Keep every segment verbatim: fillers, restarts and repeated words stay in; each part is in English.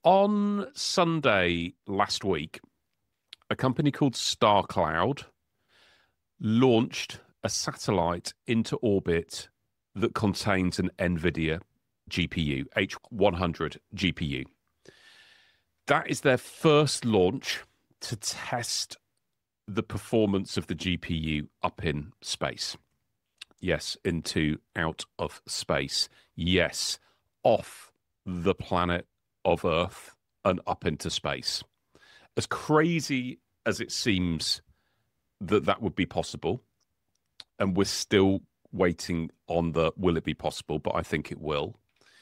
On Sunday last week, a company called Starcloud launched a satellite into orbit that contains an NVIDIA G P U, H one hundred G P U. That is their first launch to test the performance of the G P U up in space. Yes, into out of space. Yes, off the planet of Earth and up into space. As crazy as it seems that that would be possible, and we're still waiting on the will it be possible, but I think it will.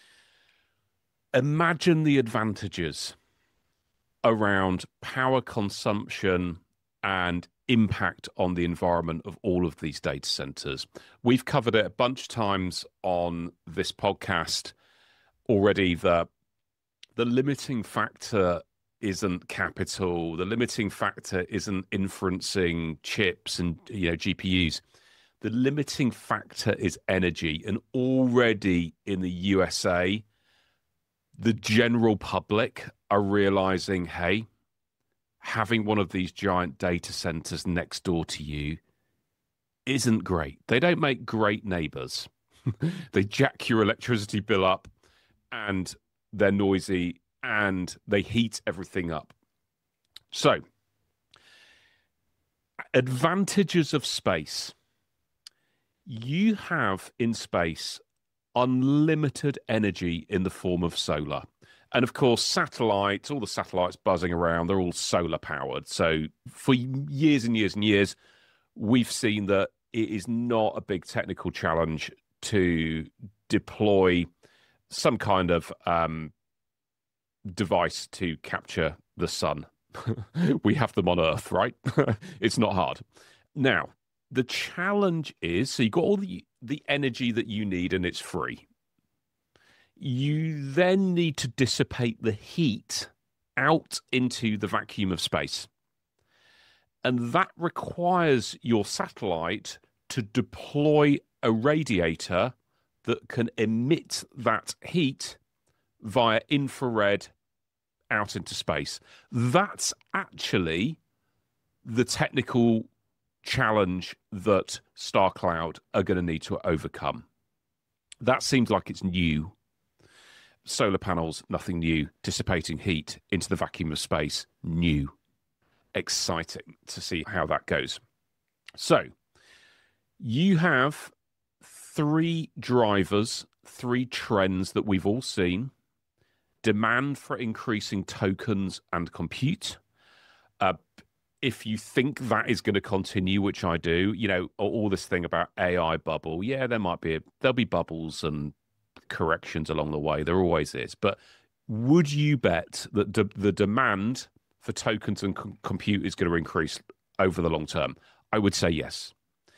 Imagine the advantages around power consumption and impact on the environment of all of these data centers. We've covered it a bunch of times on this podcast already. The, the limiting factor isn't capital. The limiting factor isn't inferencing chips and you know G P Us. The limiting factor is energy. And already in the U S A, the general public are realizing, hey, having one of these giant data centers next door to you isn't great. They don't make great neighbors. They jack your electricity bill up and they're noisy and they heat everything up. So, advantages of space. You have in space unlimited energy in the form of solar. And of course, satellites, all the satellites buzzing around, they're all solar powered. So for years and years and years, we've seen that it is not a big technical challenge to deploy some kind of um, device to capture the sun. We have them on Earth, right? It's not hard. Now, the challenge is, so you've got all the, the energy that you need and it's free. You then need to dissipate the heat out into the vacuum of space. And that requires your satellite to deploy a radiator that can emit that heat via infrared out into space. That's actually the technical challenge that Starcloud are going to need to overcome. That seems like it's new. Solar panels, nothing new. Dissipating heat into the vacuum of space, new. Exciting to see how that goes. So, you have three drivers, three trends that we've all seen. Demand for increasing tokens and compute. Uh, if you think that is going to continue, which I do, you know, all this thing about A I bubble, yeah, there might be, a, there'll be bubbles and corrections along the way. There always is. But would you bet that de- the demand for tokens and com- compute is going to increase over the long term? I would say yes.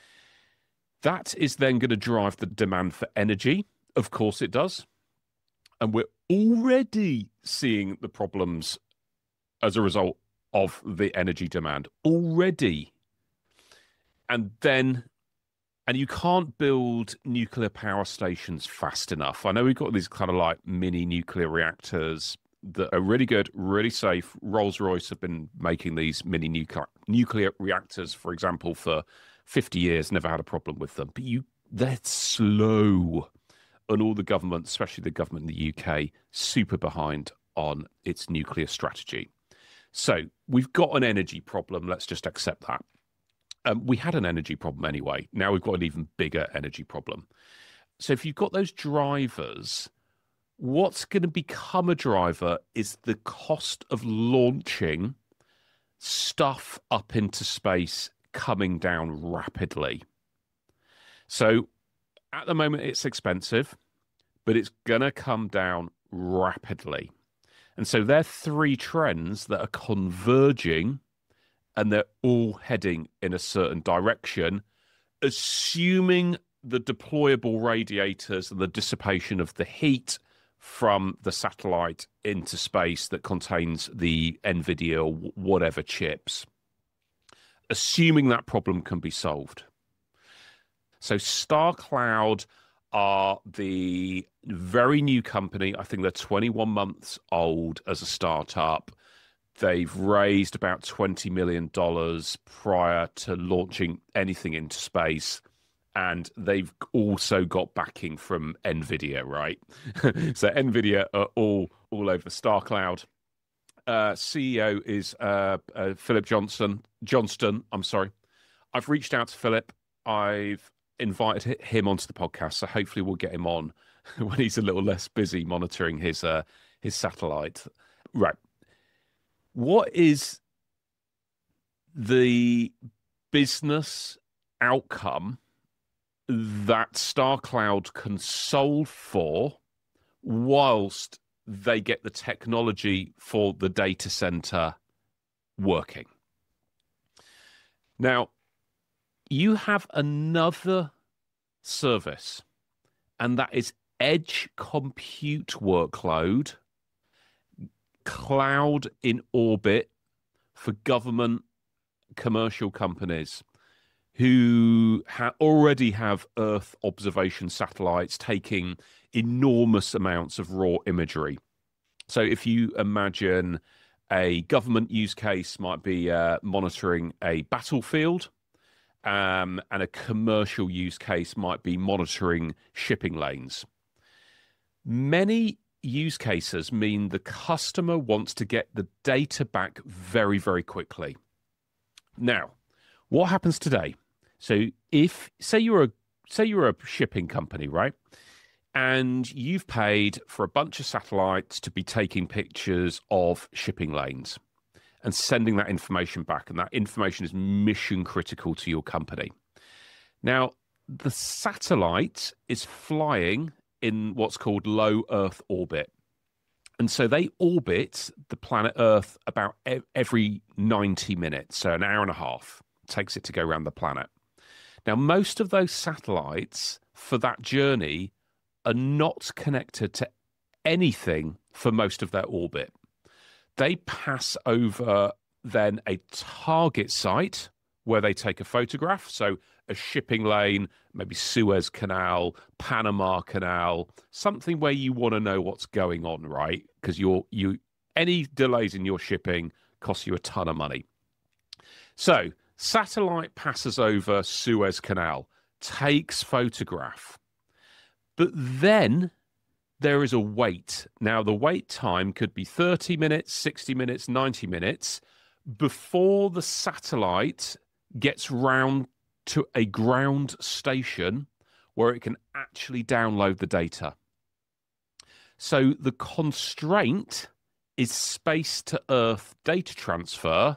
That is then going to drive the demand for energy. Of course it does. And we're already seeing the problems as a result of the energy demand already. And then, and you can't build nuclear power stations fast enough. I know we've got these kind of like mini nuclear reactors that are really good, really safe. Rolls-Royce have been making these mini nuclear nuclear reactors, for example, for fifty years, never had a problem with them. But you, they're slow. And all the government, especially the government in the U K, super behind on its nuclear strategy. So we've got an energy problem. Let's just accept that. Um, we had an energy problem anyway. Now we've got an even bigger energy problem. So if you've got those drivers, what's going to become a driver is the cost of launching stuff up into space coming down rapidly. So at the moment, it's expensive, but it's going to come down rapidly. And so there are three trends that are converging and they're all heading in a certain direction, assuming the deployable radiators and the dissipation of the heat from the satellite into space that contains the NVIDIA or whatever chips, assuming that problem can be solved. So Starcloud are the very new company. I think they're twenty-one months old as a startup. They've raised about twenty million dollars prior to launching anything into space. And they've also got backing from NVIDIA, right? So NVIDIA are all, all over Starcloud. Uh, C E O is uh, uh, Philip Johnson. Johnston, I'm sorry. I've reached out to Philip. I've invited him onto the podcast, so hopefully we'll get him on when he's a little less busy monitoring his uh, his satellite. Right. What is the business outcome that Starcloud can solve for whilst they get the technology for the data center working? Now, you have another service, and that is edge compute workload, cloud in orbit for government commercial companies who ha already have Earth observation satellites taking enormous amounts of raw imagery. So if you imagine a government use case might be uh, monitoring a battlefield, um, and a commercial use case might be monitoring shipping lanes. Many use cases mean the customer wants to get the data back very, very quickly. Now, what happens today? So if say you're a say you're a shipping company, right? And you've paid for a bunch of satellites to be taking pictures of shipping lanes and sending that information back, and that information is mission critical to your company. Now, the satellite is flying in what's called low Earth orbit. And so they orbit the planet Earth about every ninety minutes, so an hour and a half takes it to go around the planet. Now, most of those satellites for that journey are not connected to anything for most of their orbit. They pass over then a target site where they take a photograph. So a shipping lane, maybe Suez Canal, Panama Canal, something where you want to know what's going on, right? Because you're you any delays in your shipping cost you a ton of money. So satellite passes over Suez Canal, takes photograph, but then there is a wait. Now, the wait time could be thirty minutes, sixty minutes, ninety minutes before the satellite gets round to a ground station where it can actually download the data. So the constraint is space to Earth data transfer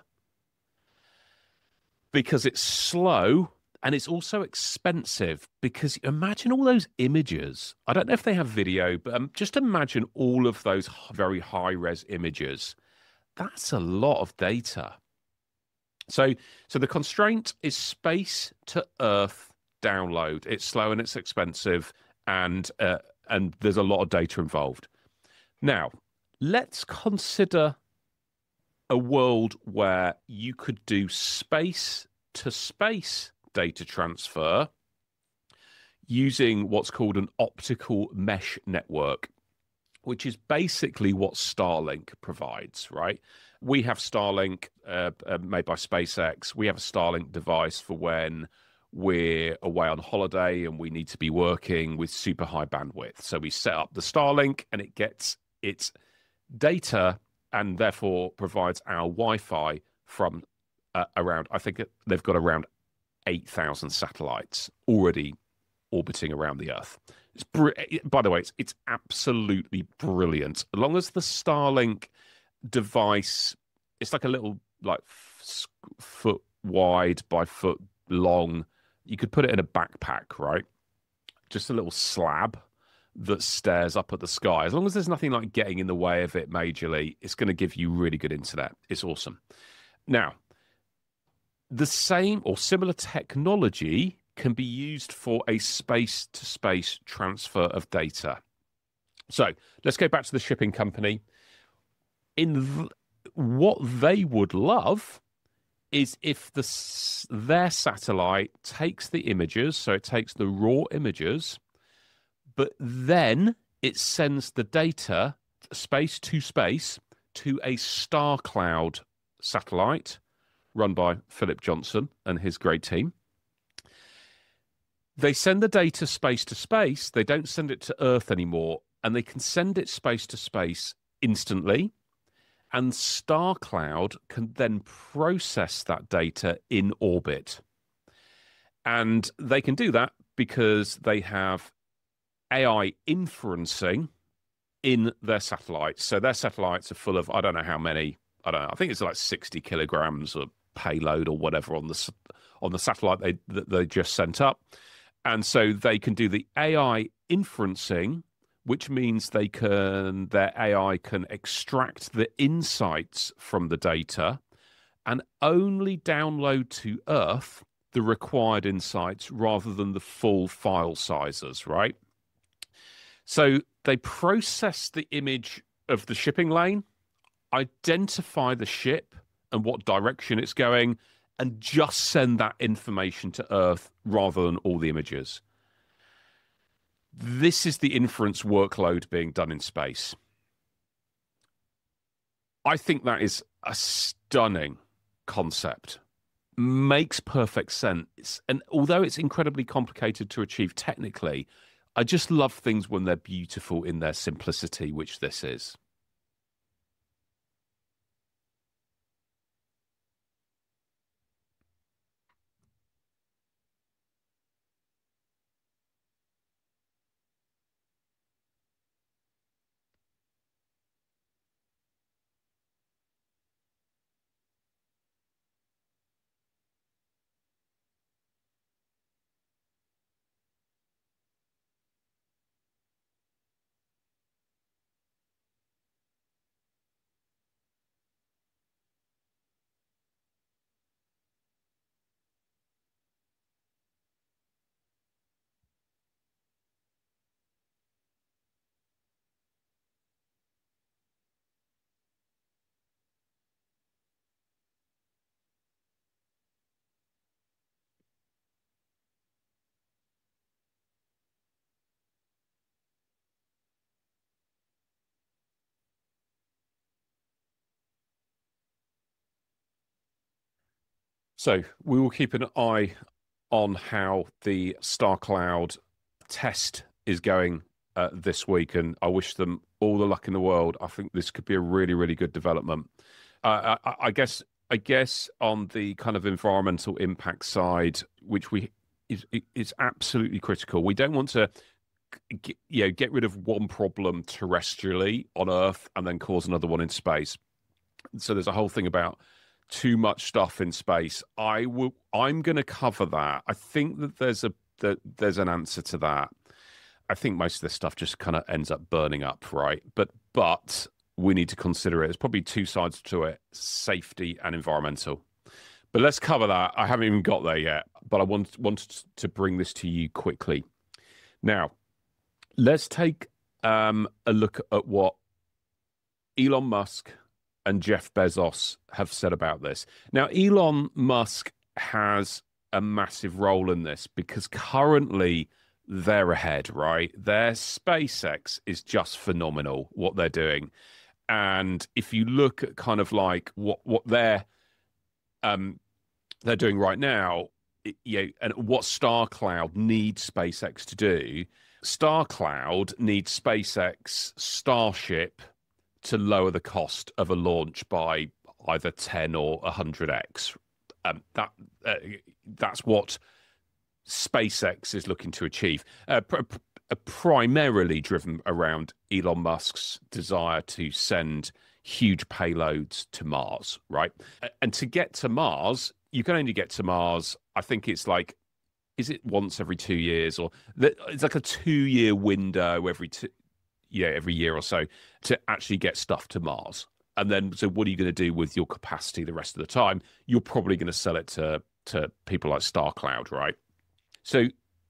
because it's slow and it's also expensive, because imagine all those images. I don't know if they have video, but um, just imagine all of those very high-res images. That's a lot of data. So, so the constraint is space to Earth download. It's slow and it's expensive, and uh, and there's a lot of data involved. Now, let's consider a world where you could do space to space data transfer using what's called an optical mesh network, which is basically what Starlink provides, right? We have Starlink uh, uh, made by SpaceX. We have a Starlink device for when we're away on holiday and we need to be working with super high bandwidth. So we set up the Starlink and it gets its data and therefore provides our Wi-Fi from uh, around, I think they've got around eight thousand satellites already orbiting around the Earth. It's by the way, it's, it's absolutely brilliant. As long as the Starlink device, it's like a little like foot wide by foot long. You could put it in a backpack, right? Just a little slab that stares up at the sky. As long as there's nothing like getting in the way of it majorly, it's going to give you really good internet. It's awesome. Now, the same or similar technology can be used for a space-to-space transfer of data. So let's go back to the shipping company. In th what they would love is if the their satellite takes the images, so it takes the raw images, But then it sends the data space to space to a Starcloud satellite run by Philip Johnson and his great team. They send the data space to space. They don't send it to Earth anymore, and they can send it space to space instantly. And Starcloud can then process that data in orbit. And they can do that because they have A I inferencing in their satellites. So their satellites are full of, I don't know how many, I don't know, I think it's like sixty kilograms of payload or whatever on the on the satellite they that they just sent up. And so they can do the A I inferencing, which means they can their A I can extract the insights from the data and only download to Earth the required insights rather than the full file sizes, right? So they process the image of the shipping lane, identify the ship and what direction it's going, and just send that information to Earth rather than all the images. This is the inference workload being done in space. I think that is a stunning concept. Makes perfect sense. And although it's incredibly complicated to achieve technically, I just love things when they're beautiful in their simplicity, which this is. So we will keep an eye on how the Starcloud test is going uh, this week, and I wish them all the luck in the world. I think this could be a really, really good development. Uh, I, I guess, I guess on the kind of environmental impact side, which we is is absolutely critical. We don't want to, get, you know, get rid of one problem terrestrially on Earth and then cause another one in space. So there's a whole thing about too much stuff in space. I will. I'm going to cover that. I think that there's a that there's an answer to that. I think most of this stuff just kind of ends up burning up, right? But but we need to consider it. There's probably two sides to it: safety and environmental. But let's cover that. I haven't even got there yet, but I want wanted to bring this to you quickly. Now, let's take um, a look at what Elon Musk and Jeff Bezos have said about this. Now, Elon Musk has a massive role in this because currently they're ahead, right? Their SpaceX is just phenomenal, what they're doing. And if you look at kind of like what what they're um they're doing right now, it, you know, and what Starcloud needs SpaceX to do, Starcloud needs SpaceX Starship to lower the cost of a launch by either ten or one hundred x. Um, that uh, that's what SpaceX is looking to achieve, uh, pr pr primarily driven around Elon Musk's desire to send huge payloads to Mars, right? And to get to Mars, you can only get to Mars, I think it's like, is it once every two years? Or it's like a two-year window every two, yeah, every year or so to actually get stuff to Mars. And then, so what are you going to do with your capacity the rest of the time? You're probably going to sell it to to people like Starcloud, right? So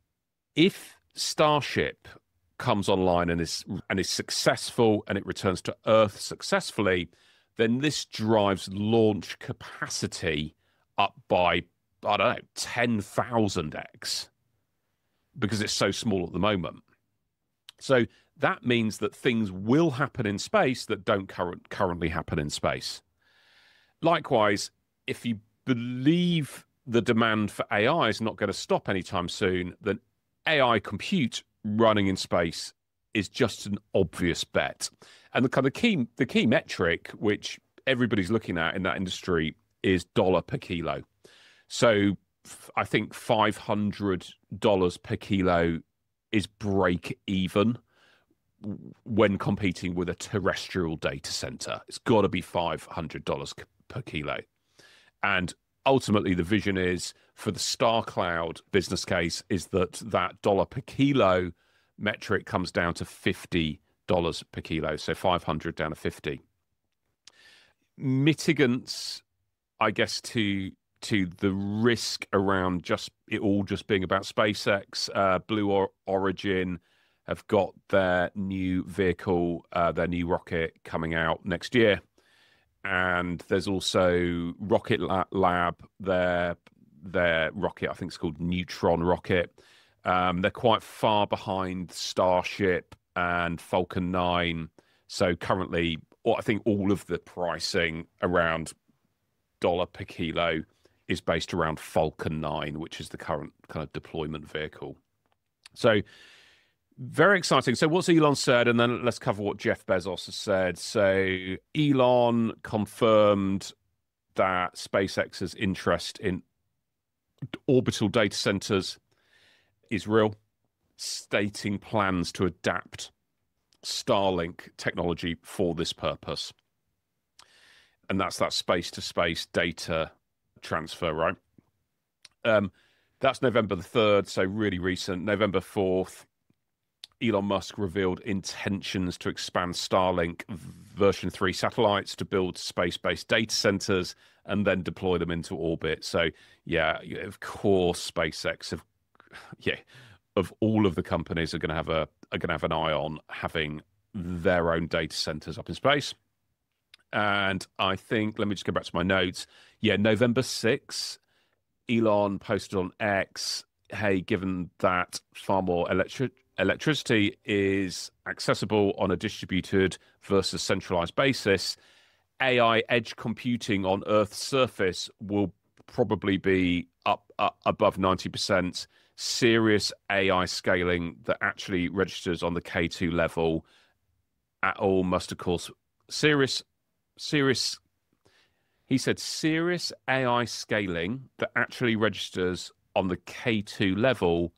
if Starship comes online and is and is successful and it returns to Earth successfully, then this drives launch capacity up by, I don't know, ten thousand x because it's so small at the moment. So that means that things will happen in space that don't current, currently happen in space. Likewise, if you believe the demand for A I is not going to stop anytime soon, then A I compute running in space is just an obvious bet. And the kind of key, the key metric, which everybody's looking at in that industry, is dollar per kilo. So I think five hundred dollars per kilo is break even when competing with a terrestrial data center. It's got to be five hundred dollars per kilo. And ultimately, the vision is for the Starcloud business case is that that dollar per kilo metric comes down to fifty dollars per kilo. So five hundred down to fifty. Mitigants, I guess, to to the risk around just it all just being about SpaceX, uh, Blue or Origin have got their new vehicle, uh, their new rocket coming out next year. And there's also Rocket Lab, their, their rocket, I think it's called Neutron rocket. Um, they're quite far behind Starship and Falcon nine. So currently, I think all of the pricing around dollar per kilo is based around Falcon nine, which is the current kind of deployment vehicle. So very exciting. So what's Elon said? And then let's cover what Jeff Bezos has said. So Elon confirmed that SpaceX's interest in orbital data centers is real, stating plans to adapt Starlink technology for this purpose. And that's that space-to-space data transfer, right? Um, that's November the third, so really recent. November fourth, Elon Musk revealed intentions to expand Starlink version three satellites to build space-based data centers and then deploy them into orbit. So, yeah, of course, SpaceX, have, yeah, of all of the companies are going to have a are going to have an eye on having their own data centers up in space. And I think, let me just go back to my notes. Yeah, November sixth, Elon posted on X, hey, given that far more electric electricity is accessible on a distributed versus centralized basis, A I edge computing on Earth's surface will probably be up, up above ninety percent. Serious A I scaling that actually registers on the K two level at all must, of course, serious, serious, he said serious A I scaling that actually registers on the K two level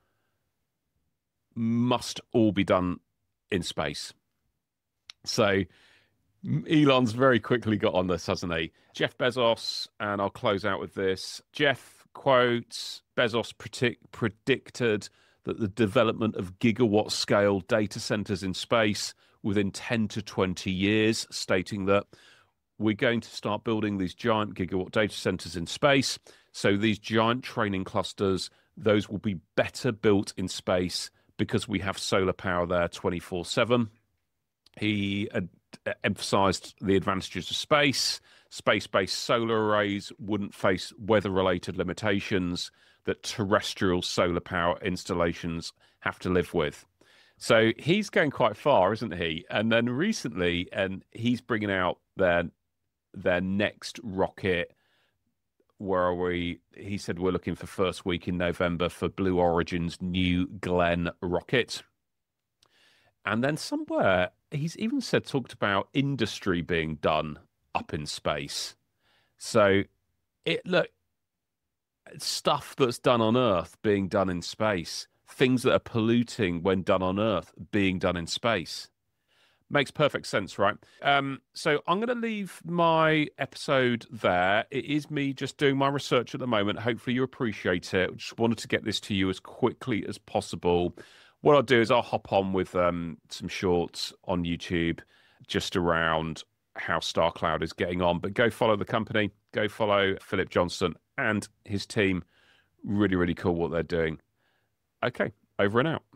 must all be done in space. So Elon's very quickly got on this, hasn't he? Jeff Bezos, and I'll close out with this. Jeff quotes, Bezos predict, predicted that the development of gigawatt-scale data centers in space within ten to twenty years, stating that we're going to start building these giant gigawatt data centers in space. So these giant training clusters, those will be better built in space because we have solar power there twenty-four seven. He uh, emphasized the advantages of space. Space-based solar arrays wouldn't face weather-related limitations that terrestrial solar power installations have to live with. So he's going quite far, isn't he? And then recently, and he's bringing out their their next rocket. Where are we? He said we're looking for first week in November for Blue Origin's New Glenn rocket. And then somewhere he's even said talked about industry being done up in space. So it look stuff that's done on Earth being done in space, things that are polluting when done on Earth being done in space. Makes perfect sense, right? Um, so I'm going to leave my episode there. It is me just doing my research at the moment. Hopefully you appreciate it. Just wanted to get this to you as quickly as possible. What I'll do is I'll hop on with um, some shorts on YouTube just around how Starcloud is getting on. But go follow the company. Go follow Philip Johnson and his team. Really, really cool what they're doing. Okay, over and out.